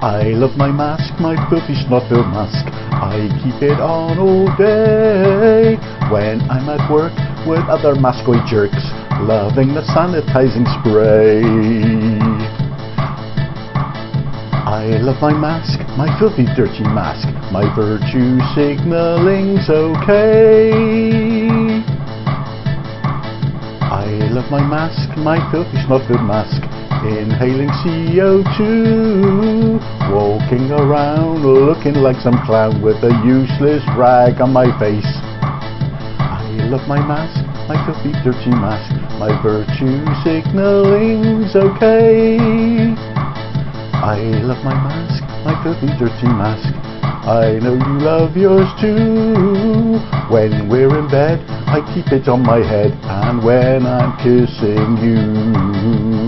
I love my mask, my filthy snot-filled mask. I keep it on all day when I'm at work with other maskoid jerks, loving the sanitizing spray. I love my mask, my filthy dirty mask. My virtue signaling's okay. I love my mask, my filthy snot-filled mask. Inhaling CO2, walking around looking like some clown with a useless rag on my face. I love my mask, my filthy dirty mask. My virtue signaling's okay. I love my mask, my filthy dirty mask. I know you love yours too. When we're in bed, I keep it on my head, and when I'm kissing you.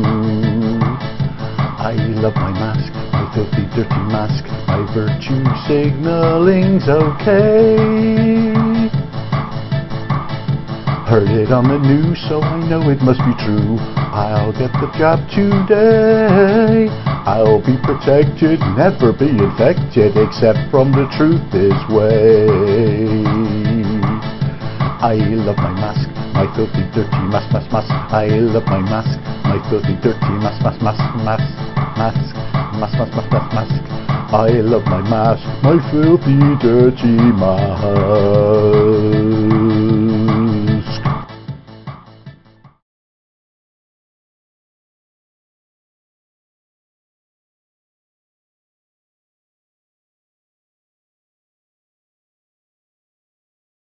I love my mask, my filthy dirty mask. My virtue signaling's okay. Heard it on the news, so I know it must be true. I'll get the job today. I'll be protected, never be infected, except from the truth this way. I love my mask, my filthy dirty mask, mask, mask. I love my mask, my filthy dirty mask, mask, mask, mask, mask, mask, mask, mask, mask, mask. I love my mask, my filthy dirty mask.